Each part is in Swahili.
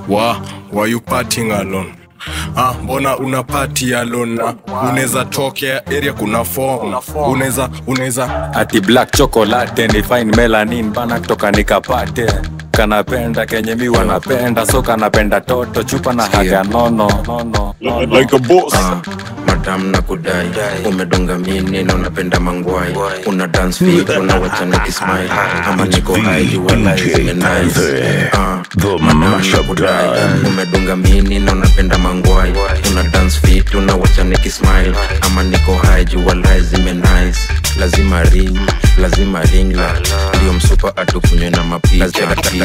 Why you partying alone? Mbona una party alone? Uneza tokea area kuna form. Uneza ati black chocolate ni fine melanin bana kutoka nikapate. Kanapenda kenye mi wanapenda, so kanapenda toto chupa na haga nono. Like a boss. Madam na kudai umedunga mini na unapenda mangwai. Una dance fit unawacha nikismile. Ama niko high you are nice. Madam na kudai umedunga mini na unapenda mangwai. Una dance fit unawacha nikismile. Ama niko high you are nice. Lazima ring la. Ndio msupa atukunywe na mapicha.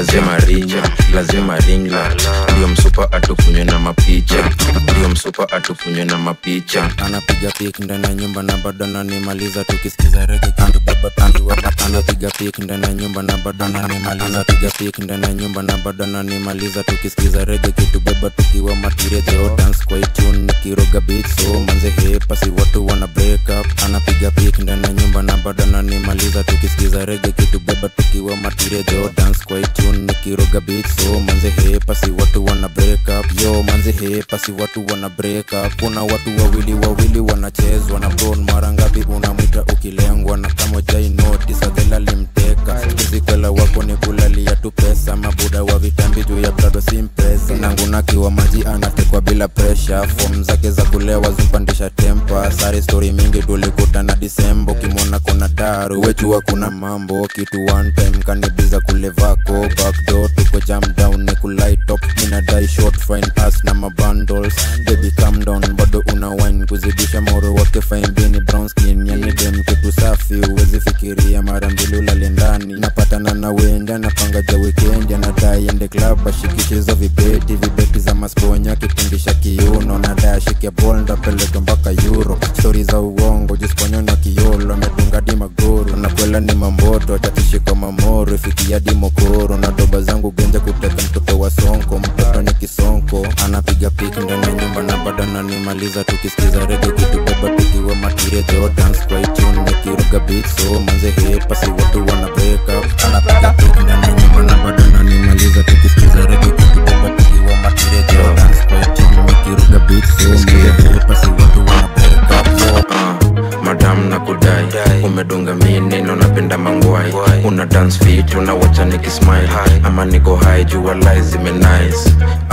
Lazima ring la. Ndio msupa atukunywe na mapicha. Ndio msupa atukunywe na mapicha. Anapiga pick ndani ya nyumba na bado ananimaliza tukisikiza reggae kitu baba tandu wa anapiga pick ndani ya nyumba na bado ananimaliza piga pick ndani ya nyumba na bado ananimaliza tukisikiza reggae kitu baba tukiwa matireje dance kwa tune nikiroga beat so manze hepa si watu wana break up. Anapiga pick ndani ya nyumba na bado ananimaliza tukisikiza reggae kitu baba tukiwa matireje dance kwa tune nikiroga beat so manze hepa si watu wana break up. Yo manze hepa si watu wana break up. Kuna watu wawili wanachezwa na brown mara ngapi unamwita ukilengwa na kama jai notice adela limteka kizikala wako ni kulalia tu pesa mabuda wa vitambi juu ya brado simpesa nangunaki wa maji anatekwa bila pressure form zake za kulewa zimpandisha tempa sari story mingi tulikuta na December kimona kuna daru wetu kuna mambo kitu one time kanibiza kule vako backdoor tuko jam down ni kulight up mina die short fine pass na mabundles baby calm down bado una wine kuzidisha moro wake fine bini brown skin yani dem kitu safi uwezi fikiria mara mbili ulale ndani napatana na wenda napanga ja weekend na dai ende club ashikishizo vibeti za masponya kipindisha kiuno na dai ashike ball ndapeleka mpaka Euro stories za uongo jisponyo na kiolo medunga di magoro na kwela ni mamboto atatishi kwa mamoro fikia di mokoro na doba zangu genja kuteka mtoto wa sonko mtoto ni kisonko. Anapiga pick ndani ya nyumba na bado ananimaliza tukisikiza reggae kitu baba tukiwa matireje dance kwa tune nikiruga beat so manze hepa si watu wana break up. Anapiga pick ndani ya nyumba na bado ananimaliza tukisikiza reggae kitu baba tukiwa matireje dance kwa tune nikiruga beat so manze hepa si watu wana break up. Madam na kudai umedunga mini na unapenda mangwai. Una dance fit unawacha nikismile. Ama niko high you are nice.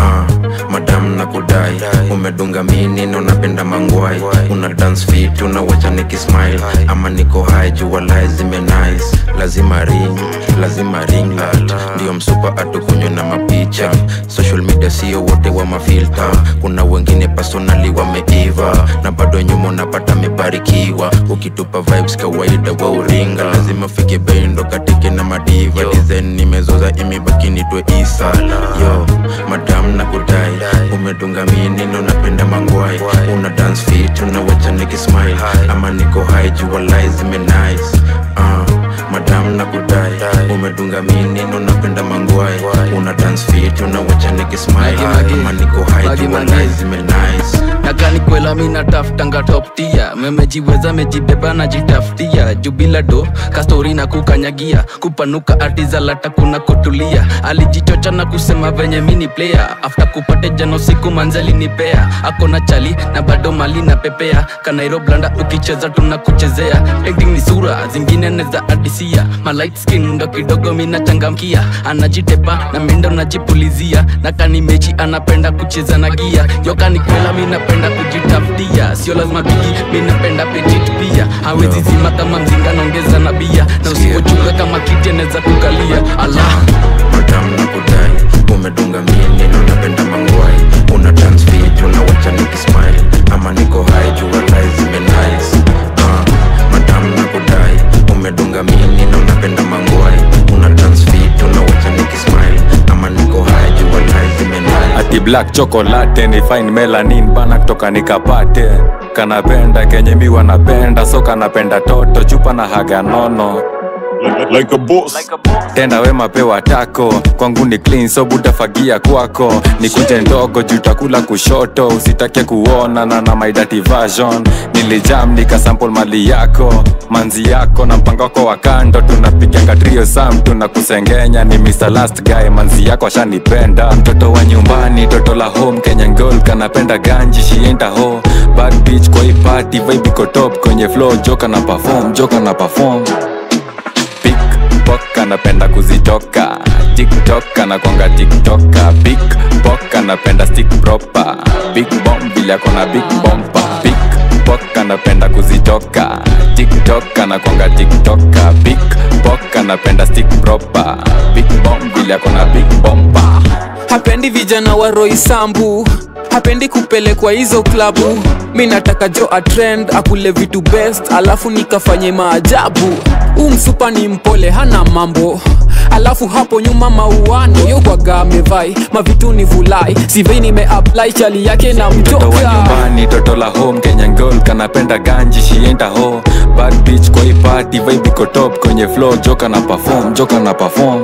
Madam na kudai umedunga mini na unapenda mangwai. Una dance fit unawacha nikismile. Ama niko high you are nice. Lazima ring la. Ndio msupa atukunywe na mapicha. Social media sio wote wa mafilter. Kuna wengine personally wameiva na bado nyuma unapata mebarikiwa. Ukitupa vibes kawaida wa uringa. Lazima fike bendo katike na madiva. Design nimezoza imebaki nitwe Isa. Yo madam na kudai umedunga mini na unapenda mangwai. Una dance fit unawacha nikismile. Ama niko high you are nice. Madam na kudai umedunga mini na unapenda mangwai. Una dance fit unawacha nikismile. Ama niko high you are nice. Nakani kwela mina taftanga top tier. Memejiweza mejibeba na jitaftia. Jubila do kastori na kukanyagia. Kupanuka artiza lata kuna kutulia. Alijichocha na kusema venye mini player. After kupate jano siku manzali nipea. Akona chali na bado mali na pepea. Kanairo blanda ukicheza tunakuchezea. Acting ni sura zingine neza adisia. Ma light skin ndo kidogo mina changamkia. Anajitepa na mindo najipulizia. Nakani mechi anapenda kucheza na gia. Yoka ni kwela mina penda kujitaftia. Sio lazima bigi mina penda petit pia. Hawezi zima kama mzinga naongeza na bia. Na usipochunga kama kiti neza kukalia. Allah Madam na kudai umedunga mini na unapenda mangwai. Una dance fit unawacha nikismile. Ama niko high you are nice. Madam na kudai umedunga mini na unapenda mangwai. Una dance fit unawacha nikismile. Ama niko high you are nice. Ati black chocolate ni fine melanin bana kutoka nikapate. Kanapenda kenye mi wanapenda so kanapenda toto chupa na haga nono. Like a boss. Tenda wema pewa tako. Kwangu ni clean so butafagia kwako. Nikuje ndogo jutakula kushoto. Usitake kuona na my dirty version. Nilijam nikasample mali yako. Manzi yako na mpango wako wa kando. Tunapiganga trio sam tunakusengenya. Ni Mr. Last Guy manzi yako ashanipenda. Mtoto wa nyumbani la home Kenyan girl kanapenda ganji she ain't a hoe. Bad bitch kwa hii party vibe iko top kwenye flow joka na perform Pickpock anapenda kuzitoka TikTok anakwanga TikToker. Pickpock anapenda stick proper. Big bomb vile akona big bomba. Pickpock anapenda kuzitoka TikTok anakwanga TikToker. Pickpock anapenda stick proper. Big bomb vile akona big bomba. Hapendi vijana wa Roy Sambu, hapendi kupelekwa hizo klabu. Mi nataka jo a trend, akule vitu best, alafu nikafanye maajabu. Msupa ni mpole hana mambo, alafu hapo nyuma mauano yogwaga amevai mavitu ni vulai. Sivei nimeapply chali yake na mtoka. Toto wa nyumbani, toto la home Kenyan girl kanapenda ganji she ain't a hoe. Bad bitch kwa hii party vibe iko top kwenye flow joka na perform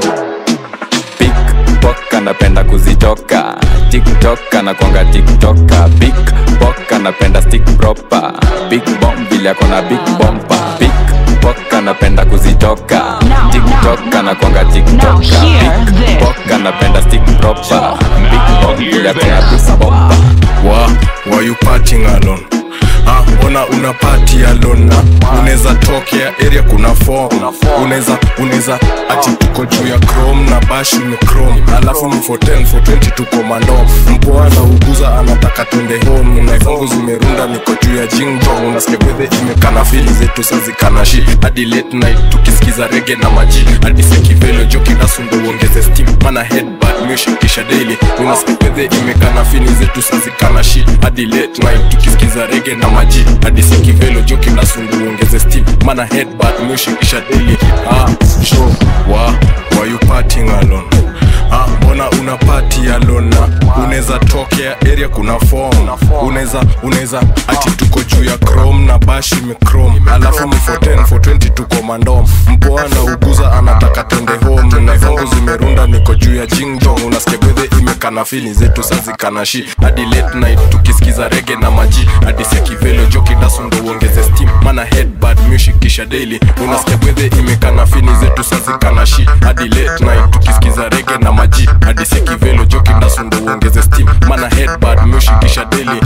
Pickpock anapenda kuzitoka TikTok anakwanga TikToker. Pickpock anapenda stick proper. Big bomb vile akona big bomba. Pickpock anapenda kuzitoka TikTok anakwanga TikToker. Pickpock anapenda stick proper. Big bomb vile akona big bomba. Why you partying alone? Ona una party alone na uneza tokea area kuna form. Uneza ati tuko juu ya chrome na bash ni chrome. Alafu ni 420 tuko mandom. Mpoa na uguza anataka twende home. Naifangu zimerunda niko juu ya jingjo. Unasikia kwethe imekana fili zetu sazikana shi. Hadi late night tukisikiza reggae na maji. Hadi seki velo joki na sundo uongeze steam. Mana headband music kisha daily. Unasikia kwethe imekana fili zetu sazikana shi. Hadi late night tukisikiza reggae na maji. Hadi seki velo joki na sundo uongeze steam. Mana headband music kisha daily. Show why you partying alone? Mbona una party alone na uneza tokea area kuna form. Uneza ati tuko juu ya chrome na bash ni chrome. Alafu ni 420 tuko mandom. Mpoa na uguza anataka twende home. Naifangu zimerunda niko juu ya jingdong. Unasikia kwethe imekana fili zetu sazikana shi. Hadi late night tukisikiza reggae na maji. Hadi seki velo joki dasundo uongeze steam. Mana headband music kisha daily. Unasikia kwethe imekana fili zetu sazikana shi. Hadi late night tukisikiza reggae na maji. Hadi seki velo joki dasundo uongeze steam. Mana headband music kisha daily.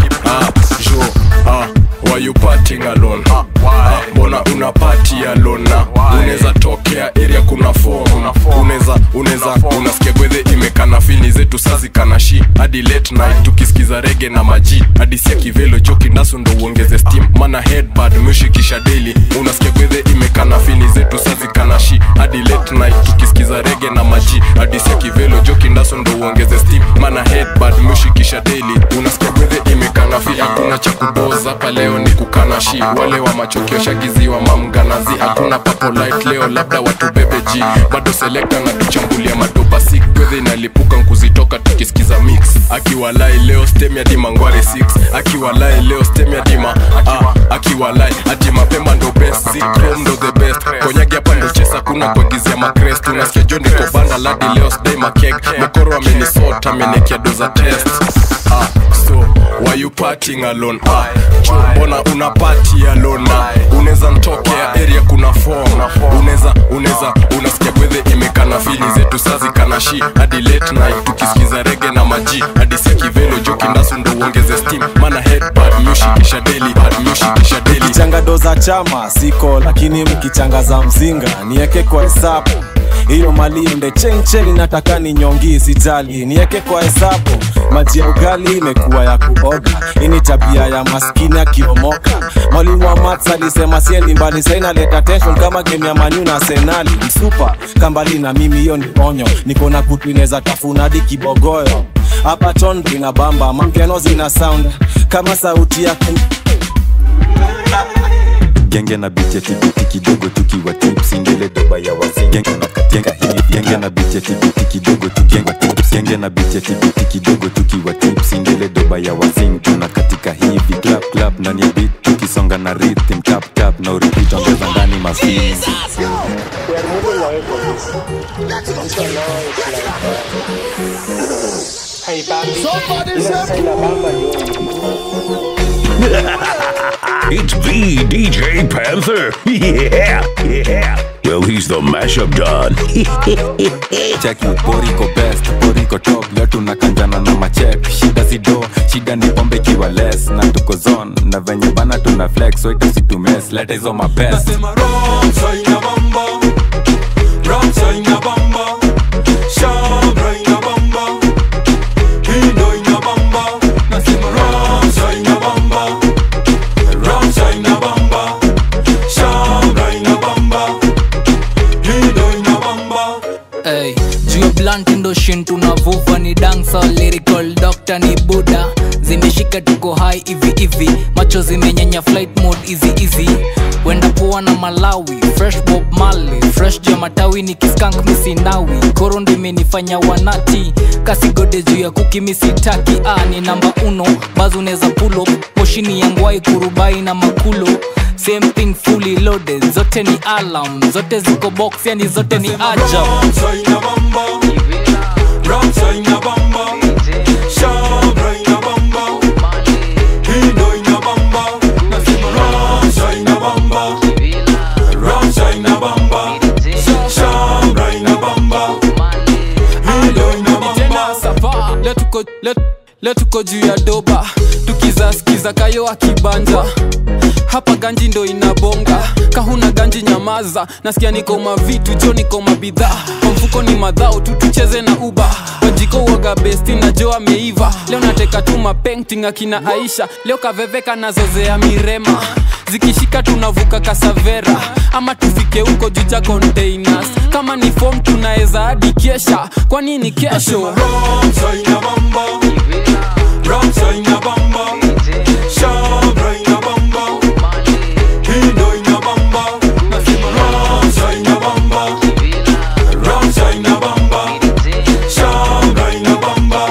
Why you partying alone? Mbona una party alone na uneza tokea area kuna form. Unasikia kwethe imekana fini zetu sazikana shi. Hadi late night tukisikiza reggae na maji. Hadi seki velo joki dasundo uongeze steam. Mana headband music kisha daily. Unasikia kwethe imekana fini zetu sazikana shi. Hadi late night tukisikiza reggae na maji. Hadi seki velo joki dasundo uongeze steam. Mana headband music kisha daily. Unasikia kwethe imekana fini. Hakuna cha kuboza hapa leo ni kukana shi. Wale wa machokio shagiziwa mamganazi. Hakuna papo light leo labda watu bebeji. Bado selecta na tuchambulia madopa sick. Kwethe inalipuka nkuzitoka tukisikiza mix. Akiwalai leo stem ya dima ngware 6. Akiwalai leo stem ya dima akiwalai ati mapemba ndo best. Chrome ndo the best. Konyagi hapa ndo chesa kuna kuagizia makrest. Unasikia jo niko banda ladi leo stay makeg. Mokoro amenisota amenekia doza test. So why you partying alone? Mbona una party alone na uneza ntokea area kuna form. Unasikia kwethe imekana fili zetu sazikana shi. Hadi late night tukisikiza reggae na maji. Hadi seki velo joki dasundo uongeze steam. Mana headband music kisha daily. Mkichanga doza chama siko, lakini mkichanga za mzinga nieke kwa hesabu. Hiyo mali ende chencheli nataka ni nyongi sijali. Nieke kwa hesabu. Maji ya ugali imekuwa ya kuoga. Ini tabia ya maskini akiomoka. Mwalimu wa maths alisema siendi mbali. Saina leta tension kama game ya Man U na Arsenal. Msupa kambali na mimi hiyo ni onyo. Niko na kutu ineza tafuna hadi kibogoyo. Hapa tondo ina bamba. Mapiano zina sound kama sauti ya Genge na beat ya tibiti kidogo tukiwa tips. Ingele doba ya wazi. Genge na katenga hivi. Genge na beat ya tibiti kidogo tukiwa tips. Genge na beat ya tibiti kidogo tukiwa tips. Ingele doba ya wazi. Tuna katika hivi. Clap ndani ya beat. Tukisonga na rhythm. Tap na repeat. Ongeza ndani masini. It's the DJ Panther. Yeah. Well, he's the mashup don. Cheki poriko best, poriko top. Leo tunakanjana na machek. Shida si do, shida ni pombe kiwa less. Na tuko zone, na venye bana tuna flex. So ita si tu mess, leta hizo my best. Nasema Ramsa ina bamba, Ramsa ina bamba, Shabra ina bamba, Hindo ina bamba. Nasema Ramsa ina bamba, Ramsa ina bamba, Shabra ina bamba, Hindo ina bamba. Hey, juu ya blunt ndo shin tunavuva ni dancer, lyrical doctor ni Buddha. Zimeshika tuko high hivi hivi, macho zimenyanya flight mode easy. Wenda poa na Malawi, fresh Bob Marley, fresh juu ya matawi ni kiskank misinawi. Koro ndo imenifanya wanati, kasi gode juu ya kuki misitaki. Ni namba 1, bazu neza pull up, moshini yangwai kurubai na makulo. Same thing fully loaded, zote ni alarm, zote ziko box yani zote ni ajab. Ramsa ina bamba, Ramsa ina bamba, Shabra ina bamba, Hindo ina bamba. Nasema Ramsa ina bamba, Ramsa ina bamba, Shabra ina bamba, Hindo ina bamba. Leo tuko juu ya doba, tukizaskiza kayo akibanja. Hapa ganji ndo inabonga, kahuna ganji nyamaza. Nasikia niko mavitu, jo niko mabidhaa. Kwa mfuko ni madhao, tucheze na uba. Wajiko uoga besti na jo ameiva. Leo nateka tu mapainting akina Aisha. Leo kaveveka na zozea mirema. Zikishika tunavuka Kasavera, ama tufike huko juja containers. Kama ni form tunaeza hadi kesha, kwa nini kesho? Ramsa ina bamba, Ramsa ina bamba, Shabra ina bamba, Hindo ina bamba. Nasema Ramsa ina bamba, Ramsa ina bamba, Shabra ina bamba,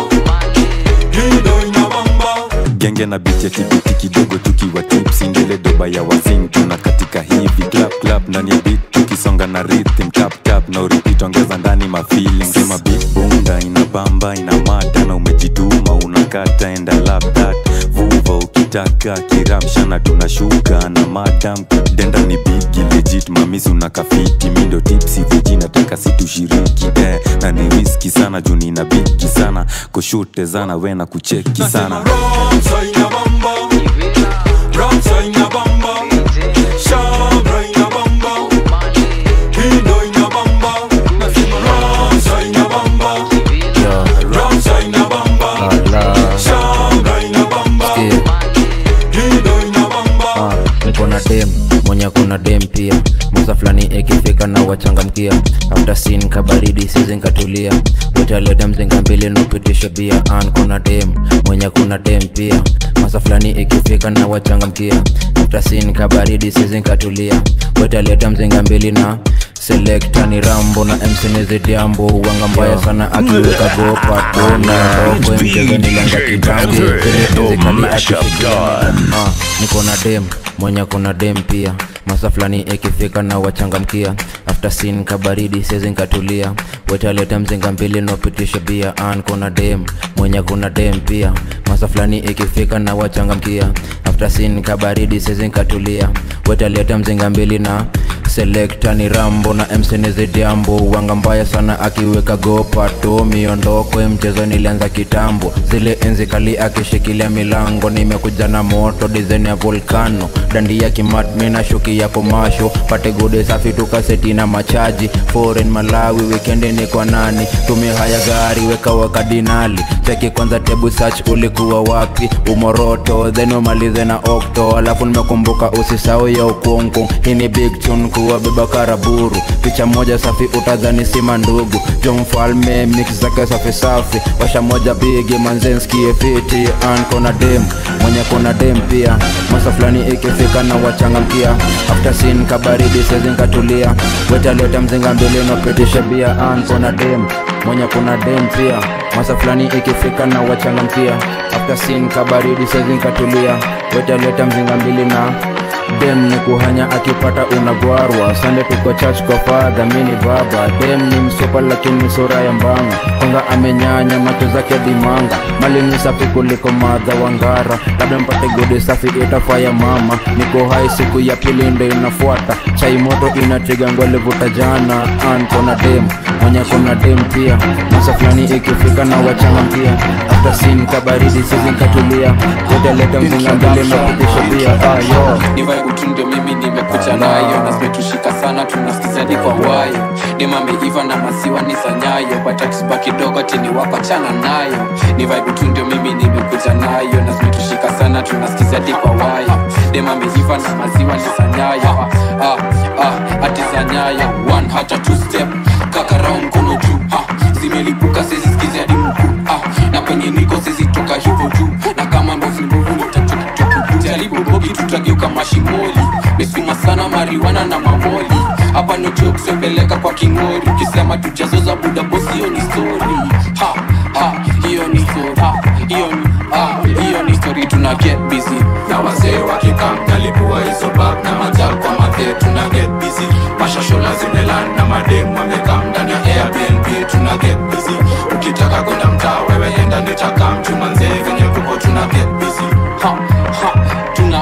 Hindo ina bamba. Genge na beat ya tibiti kidogo tukiwa tips. Indele doba ya wazing tuna katika hivi. Clap ndani ya beat tukisonga na rhythm. Tap na repeat ongeza ndani ma feelings. Sema beat bunda ina bamba ina mata. Na umejituma unakata and I love that. Vuva ukitaka kiramsha na tunashuka na madam. Denda ni big legit mamisi unakafiti. Mindo tipsy viji nataka situshiriki. Na ni risky sana juu nina bigi sana. Kushute zana wena kucheki sana. Ramsa ina bamba, Ramsa ina bamba, Shabra ina bamba, Hindo ina bamba. Nasema Ramsa ina bamba, Ramsa ina bamba, Shabra ina bamba, Hindo ina bamba. Niko na dem, mwenye kuna dem pia. Musa flani ikifika na wachangamkia. After scene kabaridi sizi nkatulia. Utaleta mzinga mbili nupitisha bia. Kuna dem, mwenye kuna dem pia. Musa flani ikifika na wachangamkia. After scene kabaridi sizi nkatulia. Utaleta mzinga mbili na selecta ni Rambo na MC Nizidiambo. Wanga mbaya sana akiweka gopa tona. Roko mcheze nilanga kitambi. Niko na dem, mwenye kuna dem pia. Masa flani ikifika na wachangamkia. After scene kabaridi sizi nkatulia. Wetaleta mzinga mbili nopitisha bia. Kuna dem, mwenye kuna dem pia. Masa flani ikifika na wachangamkia. After scene kabaridi sizi nkatulia. Wetaleta mzinga mbili na selecta ni Rambo na MC Nizidiambo. Wanga mbaya sana akiweka gopa to. Miondoko mchezo nilianza kitambo. Zile enzi kali akishikilia milango. Nimekuja na moto design ya volcano. Dandi ya kimat mina shuki ya komasho. Pate gode safi tukaseti na machaji. Foreign Malawi weekend ni kwa nani. Tumia haya gari weka wakadinali. Cheki kwanza tebu search ulikuwa wapi. Umoroto then umalize na okto. Alafu nimekumbuka usisao ya ukongo. Hii ni big tune kuwa beba karaburu. Picha moja safi utadhani sima ndugu. Jo mfalme mix zake safi safi. Washa moja bigi manzenski fiti. Kuna dem, mwenye kuna dem pia. Masa flani ikifika na wachangamkia. After scene kabaridi sizi nkatulia. Wetaleta mzinga mbili nopitisha bia. Kuna dem, mwenye kuna dem pia. Masa flani ikifika na wachangamkia. After scene kabaridi sizi nkatulia. Wetaleta mzinga mbili na dem ni kuhanya akipata unagwarwa. Sunday tuko church kwa father mini baba. Dem ni msopa lakini sura ya mbanga, kwanza amenyanya macho zake dimanga. Mali ni safi kuliko madha wangara, labda mpate gode safi itafaya mama. Niko hai siku ya pili ndo inafuata, chai moto inatriga ngwale vuta jana. Kona dem, mwenye kona dem pia, masa flani ikifika na wachanga mpia. After scene kabaridi sisi nkatulia, wote leta mzinga mbele na kutisha pia. Ni vibe tu ndio mimi nimekuja nayo, na zimetushika sana tunasikiza ni kwa wayo. Ni mameiva na masiwa ni sanyayo, but akisiba kidogo tini wakachana nayo. Ni vibe tu ndio mimi nimekuja nayo, na zimetushika sana tunasikiza ni kwa wayo. Ni mameiva na masiwa ni sanyayo, ati sanyayo. One hata two step, kakara mkono juu, zimelipuka sisi sikiza hadi mkuu. Na penye niko sisi toka hivyo juu, na kama mbovu mbovu jaribu bogi tutageuka mashimoli. Mesuma sana mariwana na mamoli, hapa no joke sepeleka kwa kingori. Ukisema tujazoza buda boss hiyo ni story. Hiyo ni story, hiyo ni story. Tuna get busy na wazee wakikam nalipua hizo bag na majal kwa mathe. Tuna get busy, mashashola zimelan na madem wamekam ndani ya Airbnb. Tuna get busy, ukitaka kwenda mtaa wewe enda nitakam. Tumanze venye kuko tuna get busy. Tuna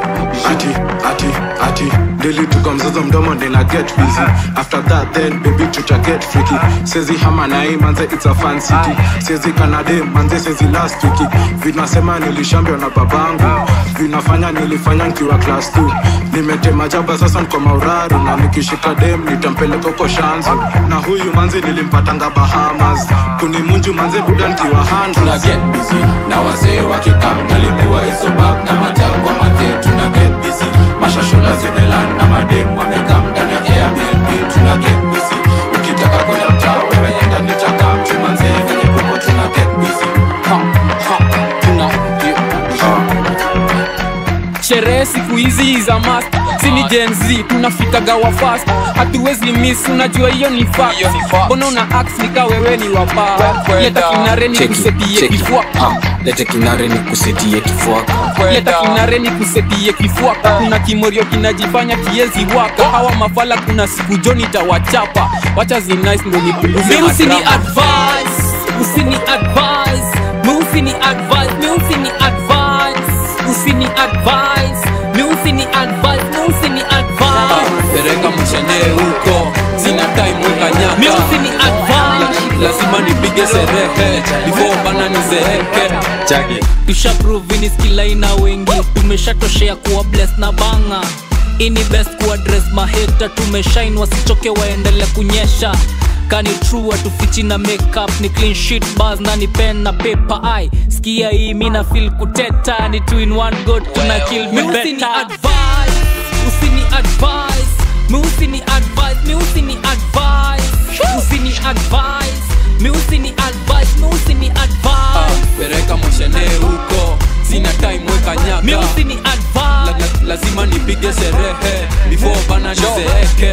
ati daily tuko mzozo mdomo nina get busy. After that then baby tuta get freaky. Sezi hama na hii manze it's a fan city. Sezi kanade manze sezi last week. Vinasema nilishambio na babangu, vinafanya nilifanya nikiwa class 2. Nimetema jaba sasa niko mauraru, na nikishika dem nitampeleka kwa shanzu. Na huyu manze nilimpatanga Bahamas, kunimunju manze buda nikiwa hand. Tuna get busy na wazee wakikam nalipua hizo bag na majal kwa mathe. Tuna get busy, mashashola zimelan na madem wamekam ndani ya Airbnb. Tuna get busy, ukitaka kwenda mtaa wewe enda nitakam. Tumanze venye kuko tuna get busy. Sherehe siku hizi za must, sini Gen Z tunafika gawa fast. Hatuwezi miss, unajua hiyo ni fact. Mbona una act nika wewe ni wapa. Leta kinare ni kusetie kifuaka. Leta kinare ni kusetie kifuaka. Leta kinare ni kusetie kifuaka. Kuna kimorio kinajifanya kiezi waka. Hawa mafala kuna siku joni tawachapa. Wacha zi nice ndo nipunguze madrama. Usini advice, usini advice, usini advice, usini advice, usini advice, usini advice, usini advice. Pereka mshene huko, sina time weka nyaka. Usini advice, lazima nipige serehe before bana nizeeke. Chaki tusha prove ni skill ina wengi. Tumeshatoshea kuwa blessed na banga. Ini best ku address maheta. Tumeshine wasichoke waendelea kunyesha. Kani true atufichi na makeup. Ni clean sheet bars na ni pen na paper. Ai skia hii mina feel kuteta. Ni 2 in 1 go tuna kill me better. Usini advice, usini advice, usini advice, usini advice, usini advice, usini advice, usini advice. Pereka mshene huko, sina time weka nyaka. Usini advice, lazima nipige serehe before bana nizeeke.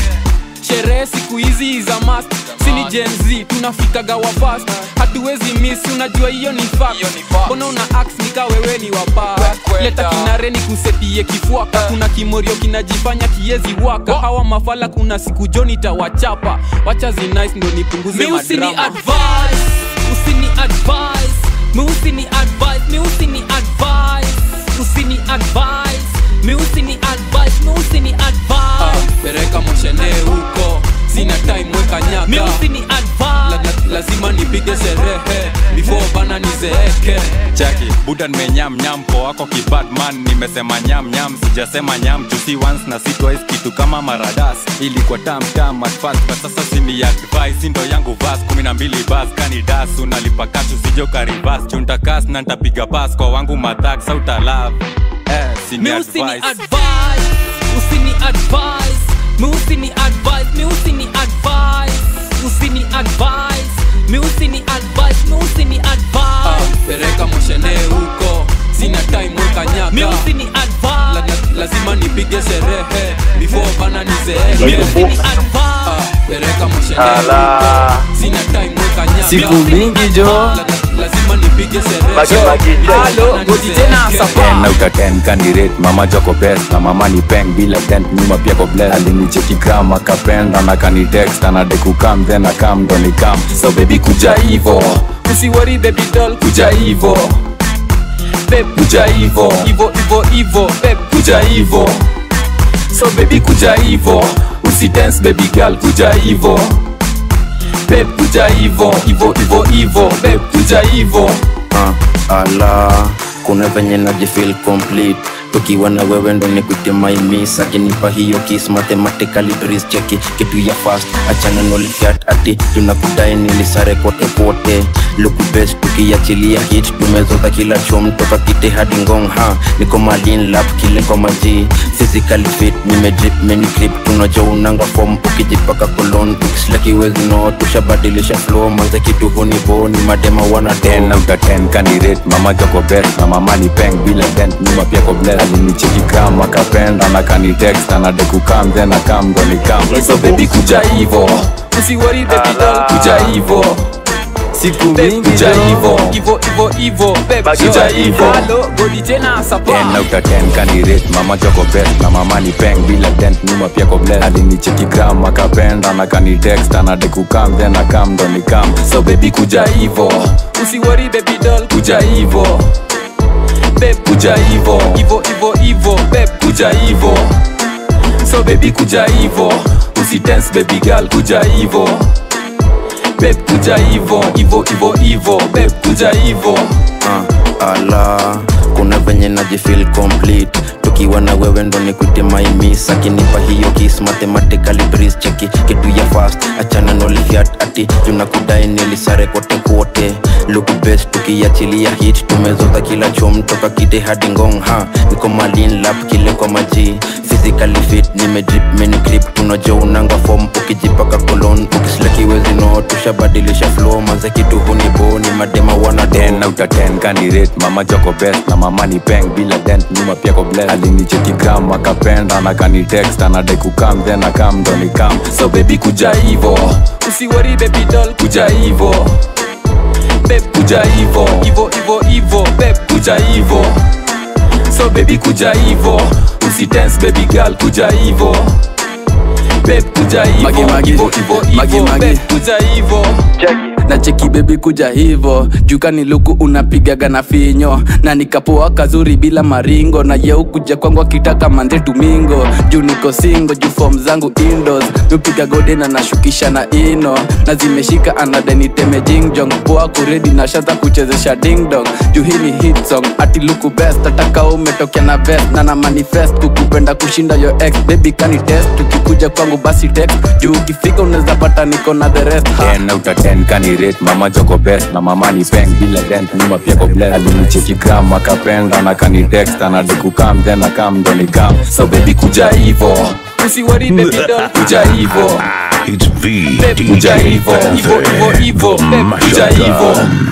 Sherehe siku hizi za must, sini Gen Z tunafika gawa fast. Hatuwezi miss, unajua hiyo ni fact. Mbona una act nika wewe ni wapa. Leta kinare ni kusetie kifuaka. Kuna kimorio kinajifanya kiezi waka. Hawa mafala kuna siku joni tawachapa. Wacha zi nice ndo nipunguze madrama. usini advice, usini advice, usini advice, usini advice, usini advice, usini advice, usini advice. Pereka mshene huko, sina time weka nyaka. Usini advice, lazima nipige serehe before bana nizeeke. Chaki buda nimenyam nyam po wako kibadman. Nimesema nyam nyam sijasema nyam. Juicy once na si twice kitu kama maradas. Ilikuwa tam tam at first but sasa sini advice. Ndo yangu verse 12 bars kani das. Unalipa kashu sijoka reverse. Junta kas na ntapiga pass kwa wangu matak sauta love. Sini usini advice, advice, usini advice, usini advice, usini advice, usini advice, usini advice, usini advice. Pereka mshene huko, sina time weka nyaka. Usini advice, lazima nipige serehe before bana nizeeke. usini advice, Pereka mshene huko, sina time weka nyaka. siku mingi jo lazima nipige serehe Halo, godi tena sapa 10 out of 10 candidate mama joko best na mama ni peng bila tent nyuma pia ko bless alinicheki gram akapenda na kani text na deku come then I come don't I come so baby kuja hivo usiwori baby doll kuja hivo babe kuja hivo hivo babe kuja hivo so baby kuja hivo usi dance baby girl kuja hivo babe kuja hivo babe kuja hivo ala kuna venye najifeel complete tukiwa na wewe ndo nikuite my miss akinipa hiyo kiss mathematically breeze cheki kitu ya fast achana no lifiat ati tunakudai nilisare kote kote look best tukiachilia hit tumezoza kila chom toka kite hadi ngong niko malin lap kile kwa maji physically fit nimedrip many clip tunajua unanga form ukijipaka kolon ukisla wezi no tushabadilisha flow manze kitu huni boni madema wana 10 out of 10 candidate mama joko best na mama ni peng bila dent nyuma pia ko bless alinicheki gram akapenda na kani text na deku come then I come don't I come so baby kuja hivo usiwori baby doll kuja hivo siku mingi kuja hivo babe kuja hivo halo godi tena sapa 10 out of 10 candidate mama joko best na mama ni peng bila dent nyuma pia ko bless alinicheki gram akapenda na kani text na deku come then I come don't I come so baby kuja hivo usiwori baby doll kuja hivo babe kuja hivo babe kuja hivo so baby kuja hivo usi dance baby girl kuja hivo babe kuja hivo babe kuja hivo ala kuna venye najifeel complete tukiwa na wewe ndo nikuite my miss akinipa hiyo kiss mathematically breeze cheki kitu ya fast achana no lifiat ati tunakudai nilisare kote kote look best tukiachilia hit tumezoza kila chom toka kite hadi ngong niko malin lap kile kwa maji physically fit nimedrip many clip tunajua unanga form ukijipaka kolon ukisla wezi no tushabadilisha flow manze kitu huni boni madema wana 10 out of 10 candidate mama joko best na mama ni peng bila dent nyuma pia ko bless alinicheki gram akapenda na kani text na deku come then I come don't I come so baby kuja hivo usiwori baby doll kuja hivo babe kuja hivo babe kuja hivo so baby kuja hivo usi dance baby girl kuja hivo babe kuja hivo Magi. kuja hivo na cheki baby kuja hivo jukani luku unapigaga na finyo na nikapoa kazuri bila maringo na yeu kuja kwangu akitaka manze tumingo juu niko singo juu form zangu indoors nupiga gode na nashukisha na ino na zimeshika anadeni teme jingjong poa kuredi na shaza kuchezesha ding dong juu hii ni hit song ati luku best ataka umetokea na vest na manifest kukupenda kushinda your ex baby kani test tukikuja kwangu basi text juu ukifika unaweza pata niko na the rest 10 out of 10 candidate mama joko best na mama ni peng bila dent nyuma pia ko bless alinicheki gram akapenda na kani text na deku come then I come don't I come so baby kuja hivo usiwori baby doll kuja hivo It's V kuja hivo kuja hivo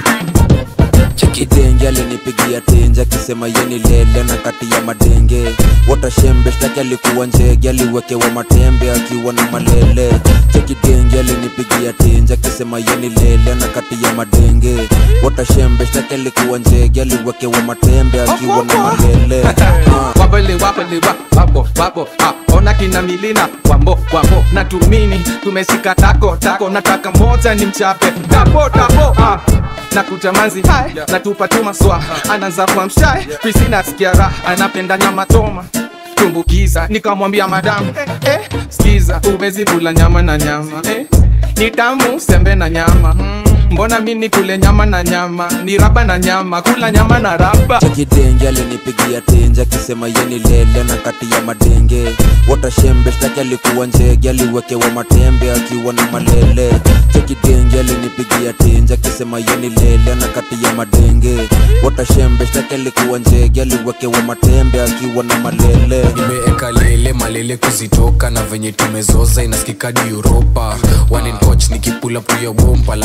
chekidenge alinipigia tenja akisema yeni lele na kati ya madenge watashembe shtaki alikuwa njege aliwekewa matembe akiwa na malele chekidenge alinipigia tenja akisema yeni lele na kati ya madenge watashembe shtaki alikuwa njege aliwekewa matembe akiwa na malele wabele wabo ona kina milina wambo na tumini tumeshika tako nataka moja ni mchape tapo na kutamanzi na tupatuma swa anaanza kwa mshae Priscilla sikia raha anapenda nyama toma tumbukiza nikamwambia madam sikiza uwezi kula nyama na nyama ni tamu sembe na nyama mbona mimi kule nyama na nyama ni raba na nyama kula nyama na raba chekidenge alinipigia tenja akisema yeni lele na kati ya madenge watashembe shtaki alikuwa njege aliwekewa matembe akiwa na malele chekidenge alinipigia tenja akisema yeni lele na kati ya madenge watashembe shtaki alikuwa njege aliwekewa matembe akiwa na malele nimeeka lele malele kuzitoka na venye tumezoza inasikika di Europa one in coach nikipula puya bomba lakini kama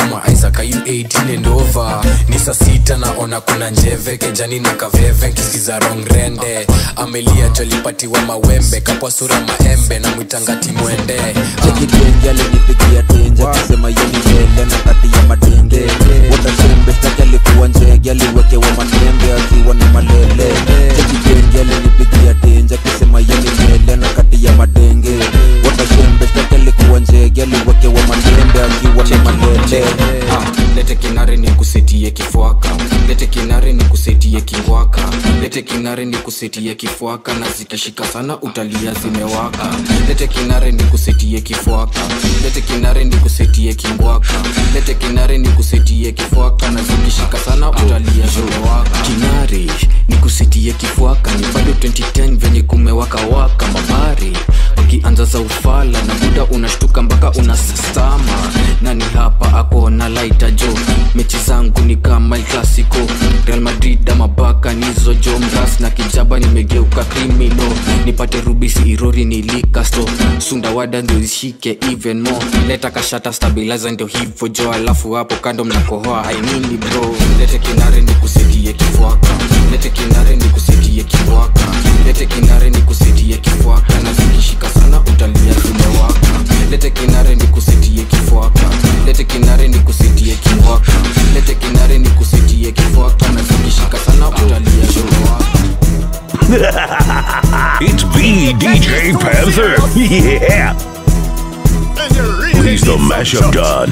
kama Isaac, are you 18 and over? Ni saa sita naona kuna njeve kejani na kaveve nkisikiza rongrende. Amelia jolipatiwa mawembe kapwa sura maembe na mwitangati mwende. Chekitenge alinipigia tenje kusema yeni mbele na kati ya madenge. Watashembe staki alikuwa njege aliwekewa matembe akiwa na malele. Chekitenge alinipigia tenje kusema yeni mbele na kati ya madenge. Watashembe staki alikuwa njege aliwekewa matembe akiwa na malele. Lete kinare ni kusetie kifuaka, lete kinare ni kusetie kingwaka, lete kinare ni kusetie kifuaka na zikishika sana utalia zimewaka. Lete kinare ni kusetie kifuaka, lete kinare ni kusetie kingwaka, lete kinare ni kusetie kifuaka na zikishika sana utalia zimewaka. Kinare ni kusetie kifuaka ni bado 2010 venye kumewaka waka mabari wakianza za ufala na buda unashtuka mpaka unasastama. Nani hapa ako na laita jo, mechi zangu ni kama El Clasico, Real Madrid ama Barca nizo jo, mras na kijaba nimegeuka krimino. Nipate rubisi irori nilikasto, sunda wada ndio zishike even more. Leta kashata stabilizer ndio hivyo jo, alafu hapo kando mnakohoa hainini bro. Lete kinare ni kusetie kifuaka, lete kinare ni kusetie kifuaka, lete kinare ni kusetie kifuaka na zikishika sana utalia zimewaka. Lete kinare ni kusetie kifuaka, lete kinare ni kusetie kifuaka, lete kinare ni kusetie kifuaka na zikishika sana utalia zimewaka. It's VDJ Panther. Yeah. He's the mashup god.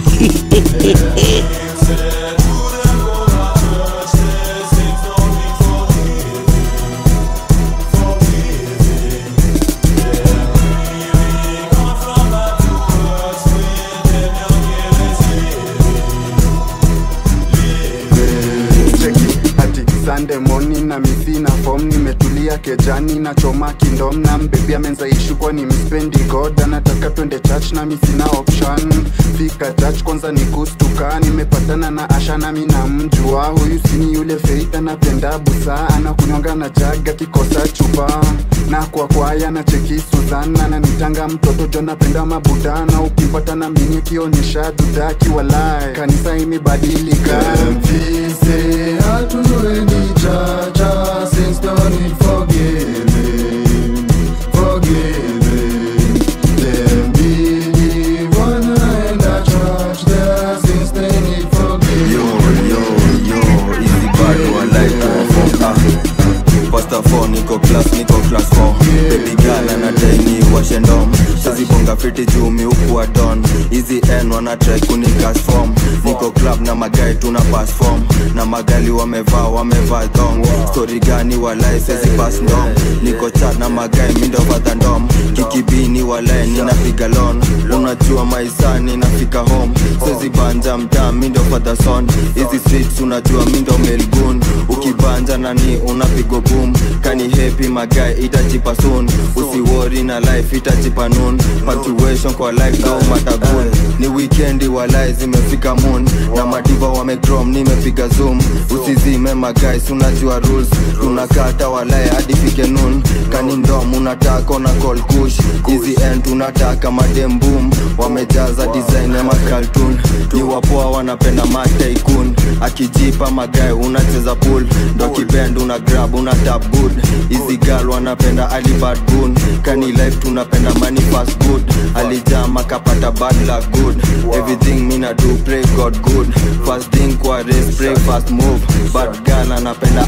Sunday morning na misi na form nimetulia kejani na choma kindom na mbebi amenza ishu kwa ni mspendi god anataka twende church na misi na option. Fika church kwanza ni kustuka, nimepatana na Asha na mina mjua huyu sini yule Faith anapenda busa, anakunyonga na jaga kikosa chupa na kwa kwaya na cheki Suzana na nitanga mtoto jo napenda mabudana, ukimpata na mini kionyesha dudaki walai kanisa imebadilika. Mfise hatuweni cha since don't need forgiving, forgiving. Them believe one and a church there since they need forgiving. Yo, easy bad one like Pastor 4, niko class 4. Baby girl anadai ni washendom, shazibonga fiti juu miukuwa don. Easy N wana try kunikas form, niko club na magai tuna pass form, na magali wamevaa dong. Story gani walai sezi pass ndom, niko chat na magai mindo fata ndom. Kikibini walai ninapiga lon, unajua maisani nafika home. Sezi banja mta mindo fata son, easy streets unajua mindo melgun. Ukibanja nani unapigo boom, kani happy magai itajipa soon. Usiwori na life itajipa noon, punctuation kwa life no matter good. Ni weekendi walai zimefika moon, na madiva wamecrom nimepiga zoom. Usizime magai unajua rules, tunakata walai hadi fike noon. Kani ndom unataka na call kush, easy end tunataka madem boom. Wamejaza design ya makaltun, ni wapoa wanapenda mataikun. Akijipa magai unacheza pool, ndo kibend una grab una tap good. Easy girl wanapenda alibad boon, kani life tunapenda money fast good. Alijama kapata bad luck good, everything mina do pray God good. Fast thing kwa race pray fast move, bad girl anapenda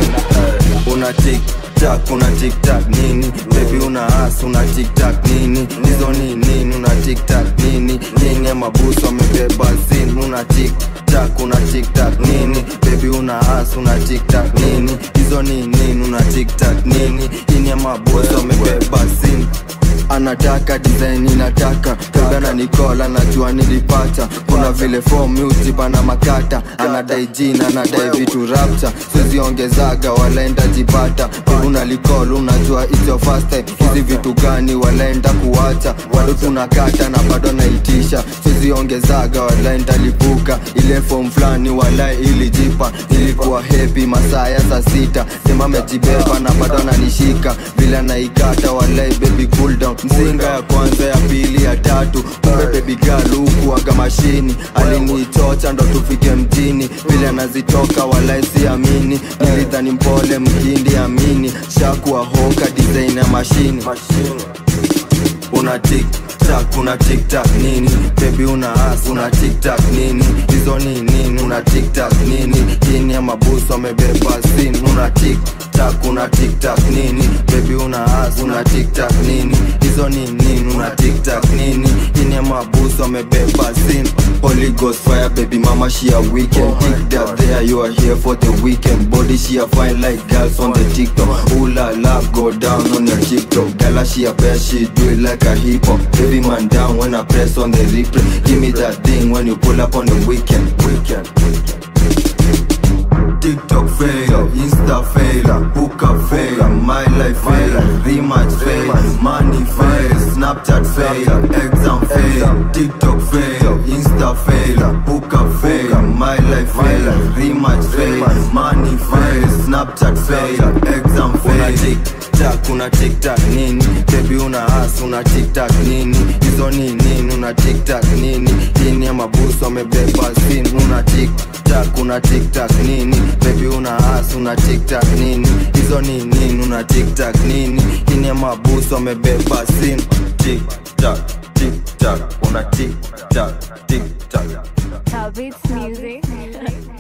una TikTok, una TikTok nini? Baby una ass, una TikTok nini? Nizo nini, una TikTok nini? Nini ya mabuso wamebeba zin, una TikTok, una TikTok nini? Baby una ass, una TikTok nini? Nizo nini, una TikTok nini? Nini ya mabuso wamebeba zin. Anataka design inataka Toga na Nicola najua nilipata. Kuna vile form ujiba na makata. Anadai jina, anadai vitu rapture. Siwezi ongezaga walaenda jipata. Una licall unajua it's your first time. Hizi vitu gani walaenda kuwacha. Bado tunakata na bado naitisha. Siwezi ongezaga walaenda lipuka. Ile form flani walai ilijipa. Nilikuwa happy masaa ya saa 6. Sema mejibeba na bado nanishika. Vila naikata walai baby cool down. mzinga ya kwanza ya pili ya tatu kumbe baby girl huku aga mashini alinichocha ndo tufike mjini vile anazitoka walai siamini nilidhani mpole mkindi amini shakuwa hoka design ya mashini una tik-tak, una tik-tak nini baby una ass, una tik-tak nini hizo ni nini, una tik-tak nini chini ya mabusu amebeba sin una tik-tak, una tik-tak nini baby una ass, una tik-tak nini hizo ni nini, una tik-tak nini chini ya mabusu amebeba sin Holy Ghost fire baby mama she a weekend Tik that there you are here for the weekend Body she a fine like girls on the TikTok Ooh la la go down on your TikTok Gala she a best she do it like a hip hop Baby man down when I press on the replay Give me that thing when you pull up on the weekend TikTok fail, Insta fail, hookah fail, my life fail, rematch fail, money fail, Snapchat fail, exam fail, TikTok fail, Insta fail, hookah fail, my life fail, rematch fail, money fail, Snapchat fail, exam fail. Una tik-tak nini baby una ass una tik-tak nini hizo ni nini una tik-tak nini chini ya mabusu amebeba sin una tik-tak nini baby una ass una tik-tak nini hizo ni nini una tik-tak nini chini ya mabusu amebeba sin tik-tak una tik-tak Talbot's music.